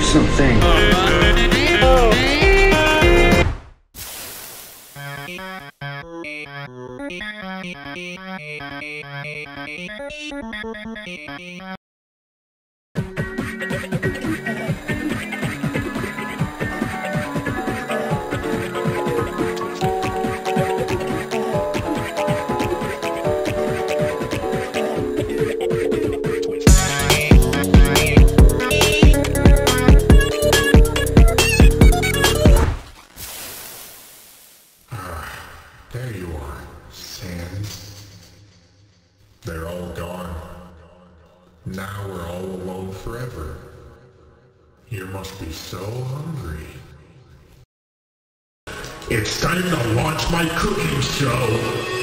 something. There you are, Sans. They're all gone. Now we're all alone forever. You must be so hungry. It's time to launch my cooking show!